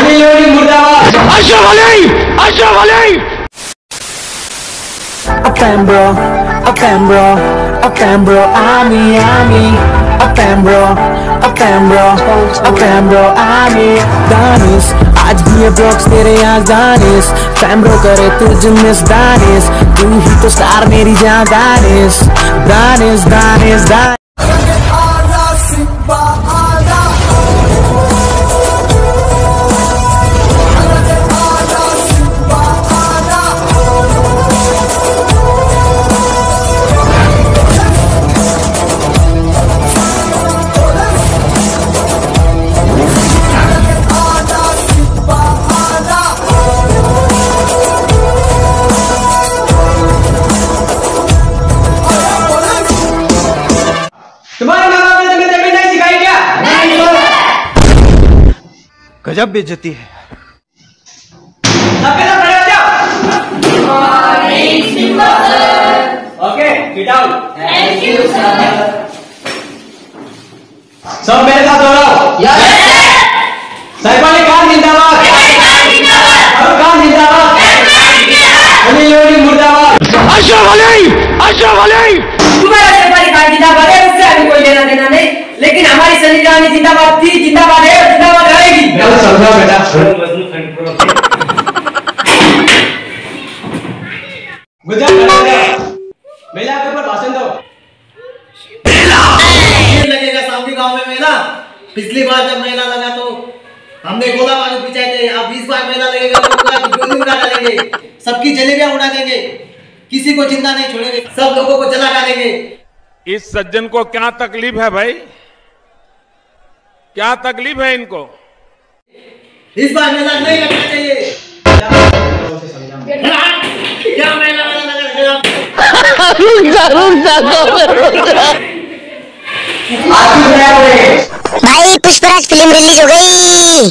दानिश आज भी ये ब्लॉग्स तेरे यहाँ दानिश फैम्ब्रो करे तुझ मिस दानिश तू ही तो स्टार मेरी जान दानिश दानिश दानिश दानिश तुम्हारे माँ बाप ने तुम्हें तभी नहीं सिखाई क्या? गजब बेइज्जती है। सबके सब खड़े हो जाओ। Okay, get out. Thank you sir. सब मेरे साथ हो रहा साइड वाले खान जिंदाबाद। और खान जिंदाबाद। अनिल लोधी मुर्दाबाद। अशरफ अली तुम्हारा सरकारी खान जिंदाबाद है, उससे अभी कोई लेना देना नहीं, लेकिन हमारी सनी रानी जिंदाबाद थी, जिंदाबाद है और जिंदाबाद रहेगी। मैं समझा बेटा। गुजर महिला के ऊपर भाषण दो। लगेगा सामने गांव में मेला। पिछली बार जब मेला लगा तो हमने गोला बारूद बिछाए थे, अब इस बार मेला लगेगा तो पूरा गोली उड़ा डालेंगे, सबकी जलेबियां उड़ा देंगे, किसी को जिंदा नहीं छोड़ेंगे, सब लोगों को जला डालेंगे। इस सज्जन को क्या तकलीफ है भाई? क्या तकलीफ है इनको? इस बार मेला नहीं लगना चाहिए। क्या मेला भाई पुष्पराज फिल्म रिलीज हो गई।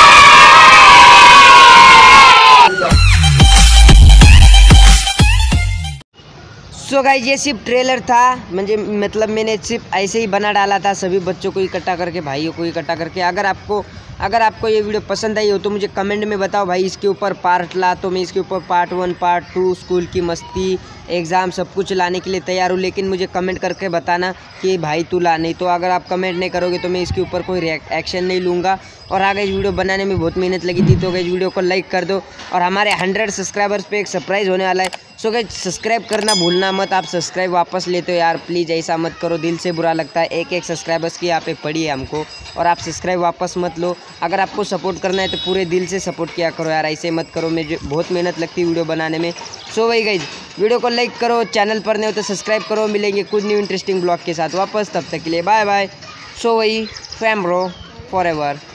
सो गाइस ये सिर्फ ट्रेलर था, मतलब मैंने सिर्फ ऐसे ही बना डाला था सभी बच्चों को इकट्ठा करके, भाइयों को इकट्ठा करके। अगर आपको ये वीडियो पसंद आई हो तो मुझे कमेंट में बताओ भाई, इसके ऊपर पार्ट ला तो मैं इसके ऊपर पार्ट 1 पार्ट 2 स्कूल की मस्ती एग्ज़ाम सब कुछ लाने के लिए तैयार हूँ, लेकिन मुझे कमेंट करके बताना कि भाई तू ला। नहीं तो अगर आप कमेंट नहीं करोगे तो मैं इसके ऊपर कोई एक्शन नहीं लूँगा। और आगे इस वीडियो बनाने में बहुत मेहनत लगी थी, तो गाइस वीडियो को लाइक कर दो। और हमारे 100 सब्सक्राइबर्स पे एक सरप्राइज़ होने वाला है, सो गाइस सब्सक्राइब करना भूलना मत। आप सब्सक्राइब वापस लेते हो यार, प्लीज़ ऐसा मत करो, दिल से बुरा लगता है। एक सब्सक्राइबर्स की यहाँ पे पड़ी है हमको, और आप सब्सक्राइब वापस मत लो। अगर आपको सपोर्ट करना है तो पूरे दिल से सपोर्ट किया करो यार, ऐसे मत करो। मुझे बहुत मेहनत लगती है वीडियो बनाने में। सो वही गाइस वीडियो को लाइक करो, चैनल पर नहीं हो तो सब्सक्राइब करो। मिलेंगे कुछ न्यू इंटरेस्टिंग ब्लॉग के साथ वापस, तब तक के लिए बाय बाय। सो वही फैम्ब्रो फॉरएवर।